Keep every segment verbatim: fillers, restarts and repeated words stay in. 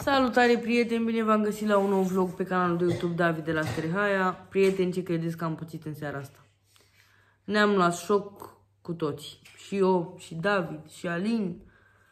Salutare prieteni, bine v-am găsit la un nou vlog pe canalul de YouTube David de la Sterehaia. Prieteni, ce credeți că am pățit în seara asta? Ne-am luat șoc cu toți. Și eu, și David, și Alin.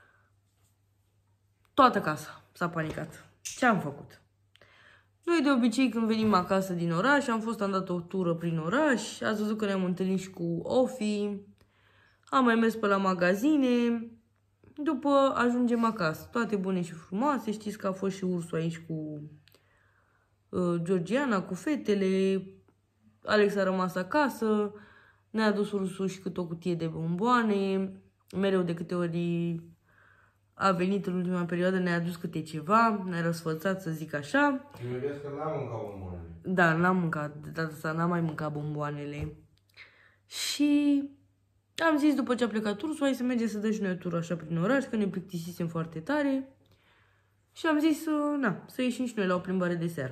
Toată casa s-a panicat. Ce am făcut? Noi de obicei când venim acasă din oraș, am fost, am dat o tură prin oraș. Ați văzut că ne-am întâlnit și cu Ofi. Am mai mers pe la magazine. După ajungem acasă. Toate bune și frumoase. Știți că a fost și ursul aici cu uh, Georgiana, cu fetele. Alex a rămas acasă. Ne-a adus ursul și cât o cutie de bomboane. Mereu de câte ori a venit în ultima perioadă ne-a adus câte ceva. Ne-a răsfățat, să zic așa. Și vedeți că n-am mâncat bomboanele. Da, n-am mâncat. De data asta n-am mai mâncat bomboanele. Și am zis după ce a plecat ursul, hai să mergem să dăm și noi o tură așa prin oraș, că ne plictisisem foarte tare. Și am zis, na, să ieșim și noi la o plimbare de seară.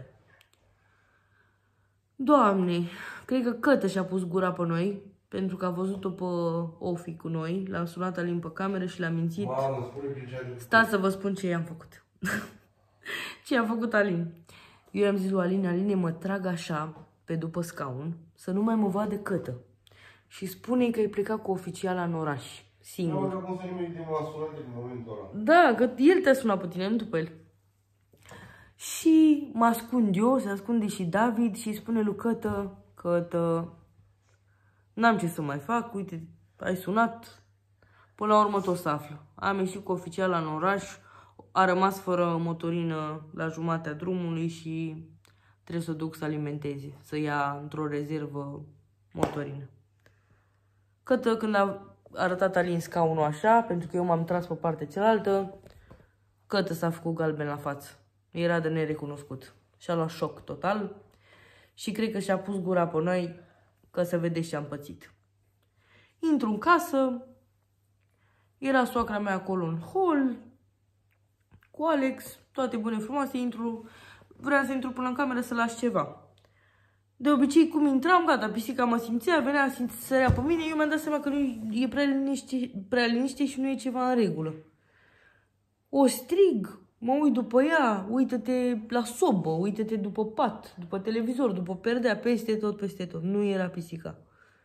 Doamne, cred că Cătă și-a pus gura pe noi, pentru că a văzut-o pe Ofi cu noi. L-am sunat Alin pe cameră și l-am mințit. Mamă, spune prin ce a făcut. Stați să vă spun ce i-am făcut. Ce a făcut Alin. Eu i-am zis lui Alin, Aline, mă trag așa, pe după scaun, să nu mai mă vadă Cătă. Și spune că ai plecat cu oficiala în oraș, singur. Da, mă, cum să nimeni de m-a sunat în momentul ăla. Da, că el te-a sunat pe tine, nu tu pe el. Și mă ascund eu, se ascunde și David și spune lui Cătă, Cătă, n-am ce să mai fac, uite, ai sunat, până la urmă tot să află. Am ieșit cu oficiala în oraș, a rămas fără motorină la jumatea drumului și trebuie să duc să alimenteze, să ia într-o rezervă motorină. Cătă, când a arătat Alin scaunul așa, pentru că eu m-am tras pe partea cealaltă, Cătă s-a făcut galben la față. Era de nerecunoscut. Și-a luat șoc total și cred că și-a pus gura pe noi, că să vedeți ce am pățit. Intru în casă, era soacra mea acolo în hol, cu Alex, toate bune frumoase, intru, vreau să intru până în cameră să las ceva. De obicei, cum intram, gata, pisica mă simțea, venea să sărea pe mine, eu mi-am dat seama că nu e prea liniște, prea liniște și nu e ceva în regulă. O strig, mă uit după ea, uită-te la sobă, uită-te după pat, după televizor, după perdea, peste tot, peste tot. Nu era pisica.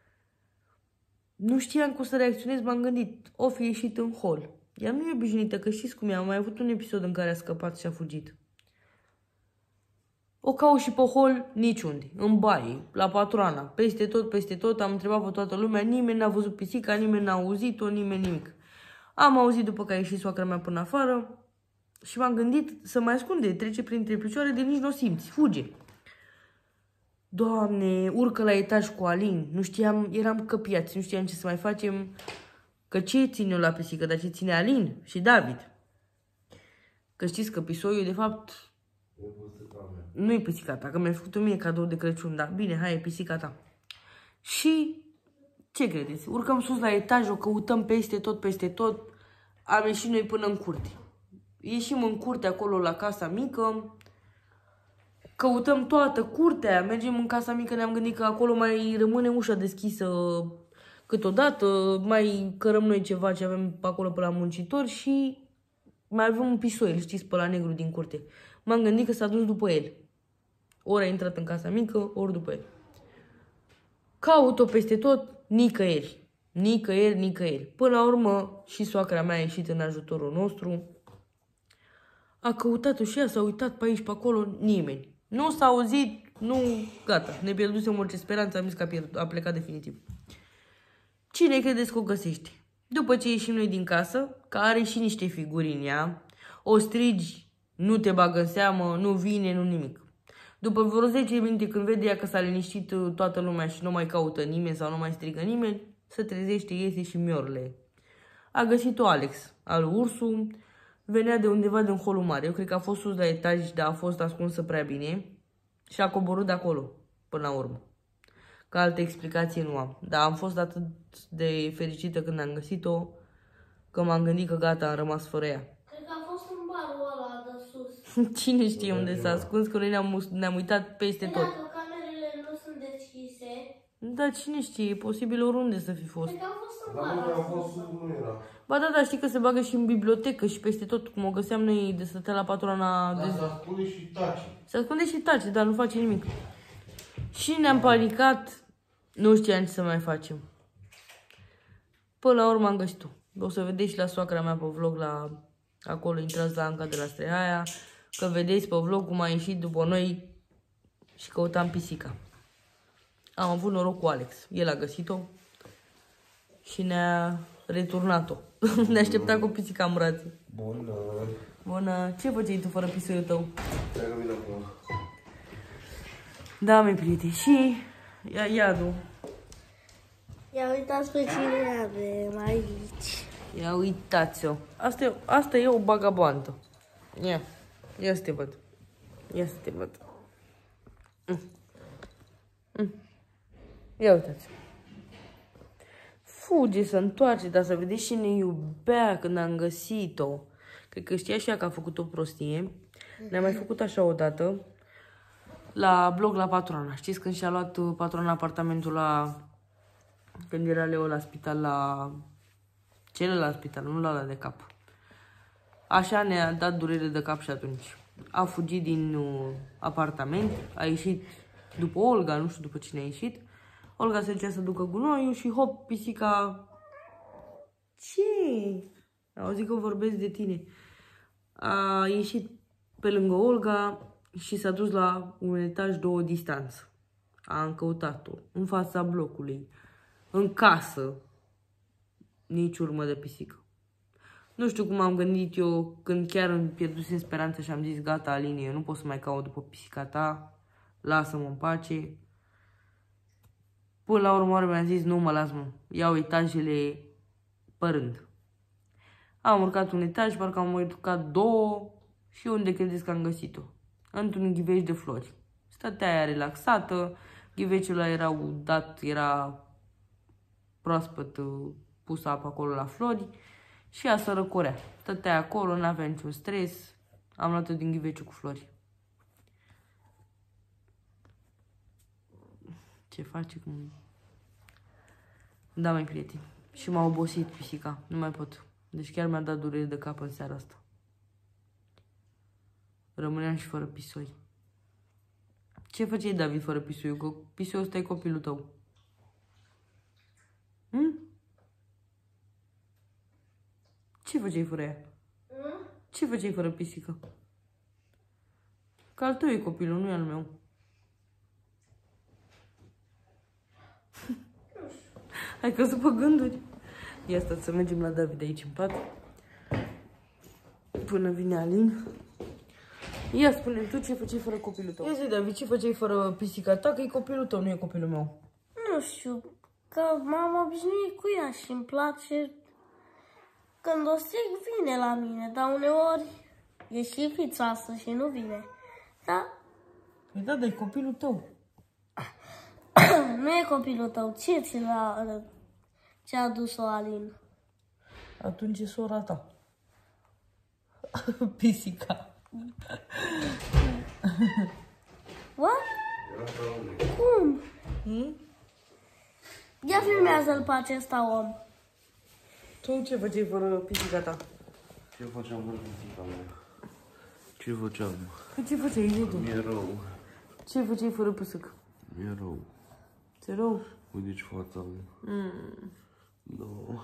Nu știam cum să reacționez, m-am gândit, o fi ieșit în hol. Ea nu e obișnuită, că știți cum e, am mai avut un episod în care a scăpat și a fugit. O caut și pe hol, niciunde, în baie, la patroana, peste tot, peste tot, am întrebat pe toată lumea, nimeni n-a văzut pisica, nimeni n-a auzit-o, nimeni nimic. Am auzit după că a ieșit soacra mea până afară și m-am gândit să mai ascunde, trece printre picioare de nici nu o simți, fuge. Doamne, urcă la etaj cu Alin, nu știam, eram căpiați, nu știam ce să mai facem, că ce ține eu la pisică, dar ce ține Alin și David. Că știți că pisoiul, de fapt, nu e pisica ta, că mi-ai făcut-o mie cadou de Crăciun, dar bine, hai, e pisica ta. Și ce credeți? Urcăm sus la etaj, o căutăm peste tot, peste tot, am ieșit noi până în curte. Ieșim în curte acolo la casa mică, căutăm toată curtea, mergem în casa mică, ne-am gândit că acolo mai rămâne ușa deschisă câteodată, mai cărăm noi ceva ce avem pe acolo pe la muncitori și mai avem un pisoiel, știți, pe la negru din curte. M-am gândit că s-a dus după el. Ori a intrat în casa mică, ori după el. Caut-o peste tot, nicăieri. Nicăieri, nicăieri. Până la urmă, și soacra mea a ieșit în ajutorul nostru. A căutat-o și ea, s-a uitat pe aici, pe acolo, nimeni. Nu s-a auzit, nu, gata. Ne pierdusem orice speranță, am zis că a, pierd, a plecat definitiv. Cine credeți că o găsește? După ce ieșim noi din casă, că are și niște figuri în ea, o strigi, nu te bagă în seamă, nu vine, nu nimic. După vreo zece minute, când vede ea că s-a liniștit toată lumea și nu mai caută nimeni sau nu mai strigă nimeni, se trezește, iese și miorle. A găsit-o Alex, al ursul, venea de undeva din holul mare. Eu cred că a fost sus la etaj, dar a fost ascunsă prea bine și a coborât de acolo, până la urmă. Că altă explicație nu am. Dar am fost atât de fericită când am găsit-o, că m-am gândit că gata, am rămas fără ea. Cred că a fost în barul ăla de sus. Cine știe unde s-a ascuns, că noi ne-am ne uitat peste tot. Dacă camerele nu sunt deschise... Da, cine știe, e posibil oriunde să fi fost. Cred că a fost în în Dar bar. noi am fost, nu era. Ba da, da, știi că se bagă și în bibliotecă și peste tot, cum o găseam noi de stătea la patrona. Dar De... se ascunde și taci. Se ascunde și tace, dar nu face nimic. Și ne-am panicat, nu știam ce să mai facem. Până la urmă am găsit-o. O să vedeți și la soacra mea pe vlog, la acolo, intrați la Anca de la Strehaia, că vedeți pe vlog cum a ieșit după noi și căutam pisica. Am avut noroc cu Alex. El a găsit-o și ne-a returnat-o. Ne aștepta cu pisica în brațe. Bună. Bună. Ce făceai tu fără pisuiul tău? Stai că vin acum. Da, mi prieteni. Și ia, iadu. Ia uitați pe cine avem aici. Ia uitați-o. Asta e, asta e o bagabandă. Ia. Ia să te văd. Ia să te văd. Mm. Mm. Ia uitați-o. Fuge, să întoarce, dar să vedeți și ne iubea când am găsit-o. Cred că știa și ea că a făcut o prostie. Ne-a mai făcut așa odată. La blog la patrona. Știți când și-a luat patrona apartamentul la... Când era Leo la spital, la... Celălalt spital, nu la ăla de cap. Așa ne-a dat durere de cap și atunci. A fugit din uh, apartament, a ieșit după Olga, nu știu după cine a ieșit. Olga se ducea să ducă gunoiul și hop, pisica... Ce? Auzi că vorbesc de tine. A ieșit pe lângă Olga și s-a dus la un etaj două distanță. A încăutat-o în fața blocului, în casă. Nici urmă de pisică. Nu știu cum am gândit eu când chiar îmi pierdusem speranța și am zis gata, Aline, eu nu pot să mai caut după pisica ta, lasă-mă în pace. Până la urmă mi-am zis nu mă las, mă, iau etajele pe rând. Am urcat un etaj, parcă am urcat două și unde credeți că am găsit-o? Într-un ghiveci de flori. Stătea aia relaxată, ghiveciul ăla era udat, era proaspăt pusă apă acolo la flori și ea se răcorea. Stătea acolo, n-avea niciun stres. Am luat-o din ghiveciul cu flori. Ce face? Cum... Da, mai prieteni. Și m-a obosit pisica. Nu mai pot. Deci chiar mi-a dat durere de cap în seara asta. Rămâneam și fără pisoi. Ce făceai, David, fără pisoiul? Că pisoiul ăsta e copilul tău. Hm? Ce făceai fără ea? Mm? Ce făceai fără pisică? Că al tău e copilul, nu e al meu. Ai căzut pe gânduri. Ia stați să mergem la David aici în pat. Până vine Alin. Ia spune-mi tu ce făceai fără copilul tău. Ia zi, David, ce făceai fără pisica ta? Că e copilul tău, nu e copilul meu. Nu știu, că m-am obișnuit cu ea și îmi place. Când o stric, vine la mine, dar uneori e și fițoasă și nu vine. Da? Păi da, dar e copilul tău. Nu e copilul tău, ce ți l-a ce a dus-o Alin? Atunci e sora ta. Pisica. What? Cum? Hmm? Ia filmează-l pe acesta om. Tu ce făceai fără pisica ta? Ce făceam fără pisica mea? Ce făceam? Păi ce făceai, zi tu? Mi-e rău. Ce făceai fără pisică? Mi-e rău. Ți-e rău? Uite ce fața mea. Mm. No.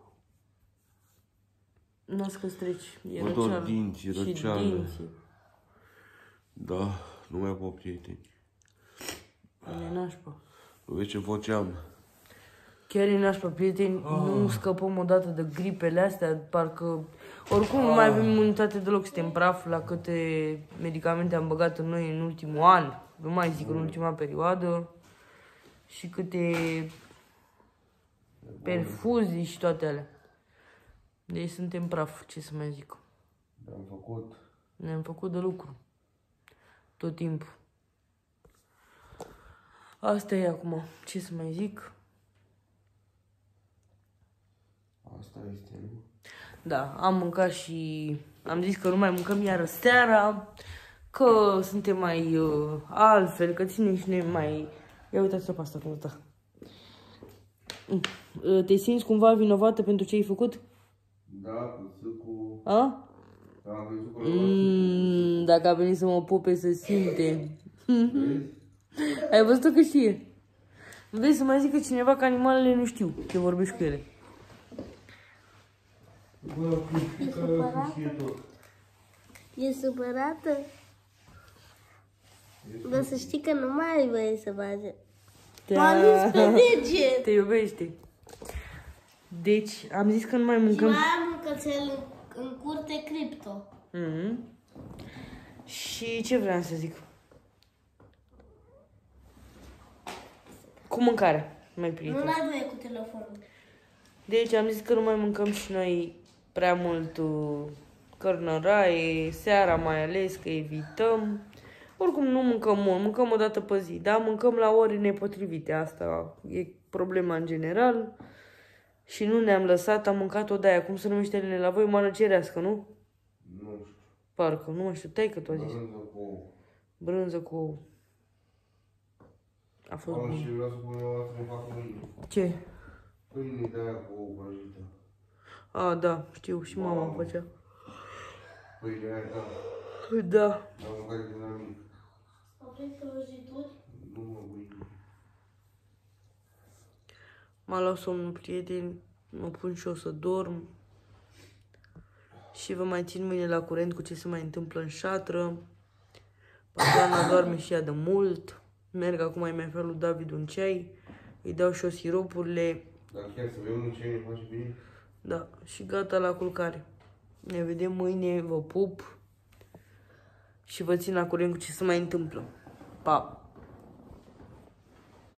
N-ați că strici. E Mă dor răceală. dinții, Și răceală. dinții. Da, nu mai pot, prieteni. E nașpa. Vezi ce făceam? Chiar e nașpa, prieteni. Oh. Nu scăpăm odată de gripele astea. Parcă oricum oh. nu mai avem imunitate deloc. Suntem praf la câte medicamente am băgat în noi în ultimul an. Nu mai zic în ultima perioadă. Și câte perfuzii și toate alea. Deci suntem praf, ce să mai zic. Ne-am făcut. Ne-am făcut de lucru. Tot timpul. Asta e acum. Ce să mai zic? Asta este, nu? Da, am mâncat și am zis că nu mai mâncăm iară seara. Că suntem mai uh, altfel, că ținem și noi mai... Ia uitați-o pe asta cum stă. Te simți cumva vinovată pentru ce ai făcut? Da, cu sâcul... A? Da, am văzut cu Mm, dacă a venit să mă pupe, se simte. Vezi? Ai văzut că știe. Vezi să mai zică cineva că animalele nu știu ce vorbești cu ele. Bă, cu știe tot. E supărată? Dar să știi că nu mai ai voie să bage. M-a zis pe deget. Te iubește. Deci, am zis că nu mai Și mâncăm... mai am un cățel în, în curte cripto. Mm-hmm. Și ce vreau să zic? Cu mâncarea, mai Nu prieten. ai voie cu telefonul. Deci am zis că nu mai mâncăm și noi prea mult uh, cărnăraie, seara mai ales, că evităm. Oricum nu mâncăm mult, mâncăm o dată pe zi, dar mâncăm la ore nepotrivite. Asta e problema în general. Și nu ne-am lăsat, am mâncat o de-aia. Cum se numește ele la voi? Mană cerească, nu? Nu știu. Parcă, nu mai știu, taică tu a zis. Brânză cu ouă. Brânză cu ouă. A fost Am bun. și vreau să pun eu să-mi fac mâine. Ce? Pâine de aia cu ouă prăjită. A, da, știu, și mama îmi făcea. Pâine aia, da. Da. Am mâncat de la mic. Aveți prăjituri? Nu mă pâine. M-a luat somnul, prieteni, mă pun și o să dorm. Și vă mai țin mâine la curent cu ce se mai întâmplă în șatră. Patana doarme și ea de mult. Merg acum, îi mai fac lui David un ceai. Îi dau și o siropurile. Dar chiar să vedem ce ne face bine? Da, și gata la culcare. Ne vedem mâine, vă pup. Și vă țin la curent cu ce se mai întâmplă. Pa!